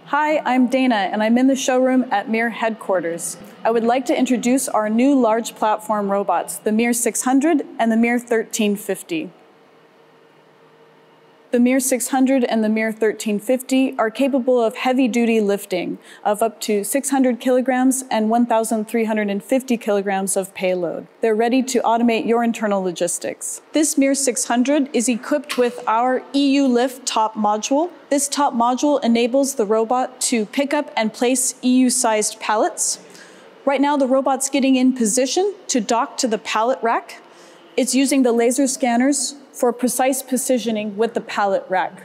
Hi, I'm Dana, and I'm in the showroom at MiR headquarters. I would like to introduce our new large platform robots, the MiR600 and the MiR1350. The MiR600 and the MiR1350 are capable of heavy-duty lifting of up to 600 kilograms and 1,350 kilograms of payload. They're ready to automate your internal logistics. This MiR600 is equipped with our EU Lift top module. This top module enables the robot to pick up and place EU-sized pallets. Right now, the robot's getting in position to dock to the pallet rack. It's using the laser scanners for precise positioning with the pallet rack.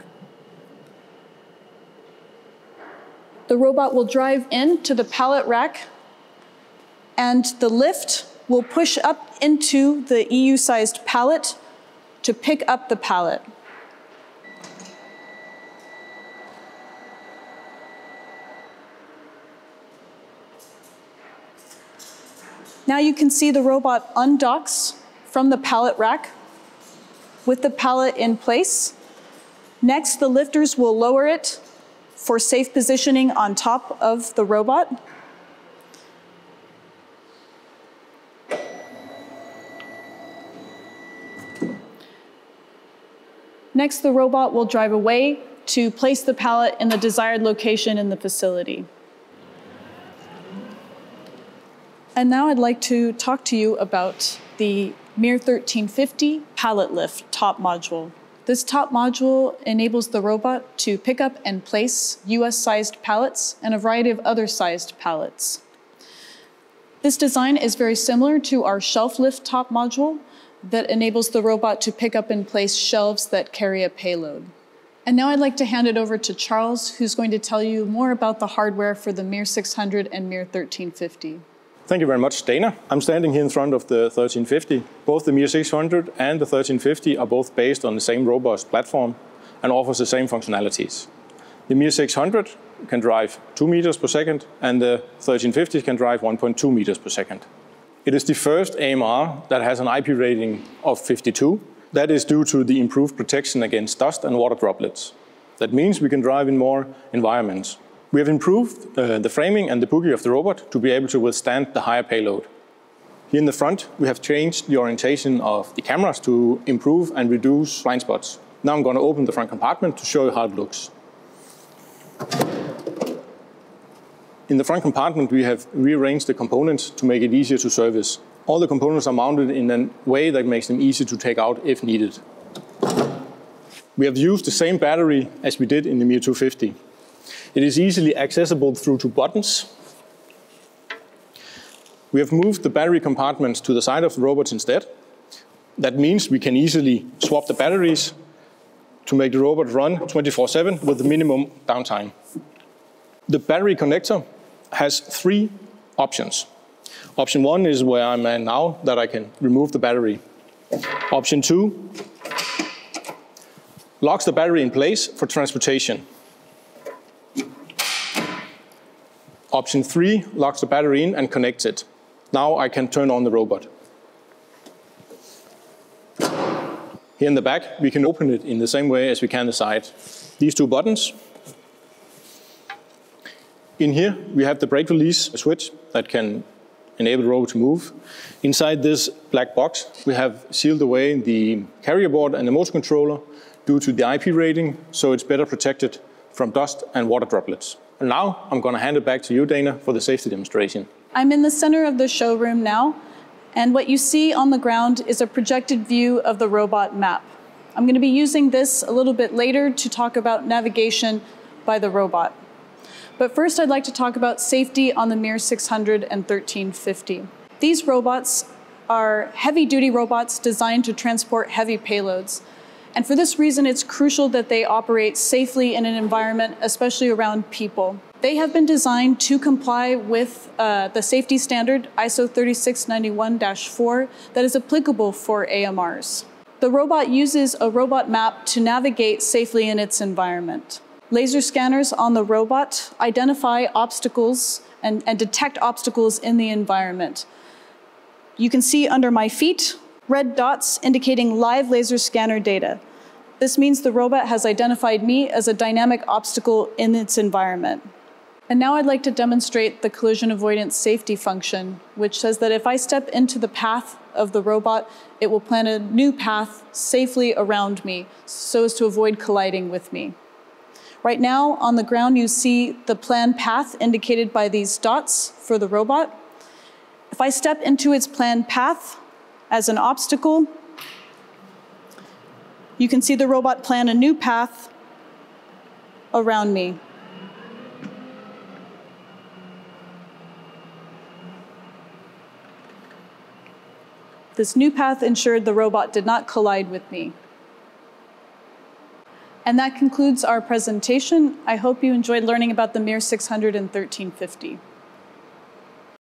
The robot will drive into the pallet rack, and the lift will push up into the EU-sized pallet to pick up the pallet. Now you can see the robot undocks from the pallet rack with the pallet in place. Next, the lifters will lower it for safe positioning on top of the robot. Next, the robot will drive away to place the pallet in the desired location in the facility. And now I'd like to talk to you about the MiR1350 pallet lift top module. This top module enables the robot to pick up and place US-sized pallets and a variety of other sized pallets. This design is very similar to our shelf lift top module that enables the robot to pick up and place shelves that carry a payload. And now I'd like to hand it over to Charles, who's going to tell you more about the hardware for the MiR600 and MiR1350. Thank you very much, Dana. I'm standing here in front of the 1350. Both the MiR600 and the 1350 are both based on the same robust platform and offers the same functionalities. The MiR600 can drive 2 meters per second, and the 1350 can drive 1.2 meters per second. It is the first AMR that has an IP rating of 52. That is due to the improved protection against dust and water droplets. That means we can drive in more environments. We have improved the framing and the bogie of the robot to be able to withstand the higher payload. Here in the front, we have changed the orientation of the cameras to improve and reduce blind spots. Now I'm going to open the front compartment to show you how it looks. In the front compartment, we have rearranged the components to make it easier to service. All the components are mounted in a way that makes them easy to take out if needed. We have used the same battery as we did in the MiR250. It is easily accessible through 2 buttons. We have moved the battery compartments to the side of the robots instead. That means we can easily swap the batteries to make the robot run 24/7 with the minimum downtime. The battery connector has 3 options. Option 1 is where I'm at now, that I can remove the battery. Option 2 locks the battery in place for transportation. Option 3 locks the battery in and connects it. Now I can turn on the robot. Here in the back, we can open it in the same way as we can the side. These 2 buttons. In here, we have the brake release switch that can enable the robot to move. Inside this black box, we have sealed away the carrier board and the motor controller due to the IP rating, so it's better protected from dust and water droplets. And now I'm going to hand it back to you, Dana, for the safety demonstration. I'm in the center of the showroom now, and what you see on the ground is a projected view of the robot map. I'm going to be using this a little bit later to talk about navigation by the robot. But first, I'd like to talk about safety on the MiR600 and 1350. These robots are heavy-duty robots designed to transport heavy payloads. And for this reason, it's crucial that they operate safely in an environment, especially around people. They have been designed to comply with the safety standard ISO 3691-4 that is applicable for AMRs. The robot uses a robot map to navigate safely in its environment. Laser scanners on the robot identify obstacles and detect obstacles in the environment. You can see under my feet red dots indicating live laser scanner data. This means the robot has identified me as a dynamic obstacle in its environment. And now I'd like to demonstrate the collision avoidance safety function, which says that if I step into the path of the robot, it will plan a new path safely around me so as to avoid colliding with me. Right now, on the ground, you see the planned path indicated by these dots for the robot. If I step into its planned path as an obstacle, you can see the robot plan a new path around me. This new path ensured the robot did not collide with me. And that concludes our presentation. I hope you enjoyed learning about the MiR600 and 1350.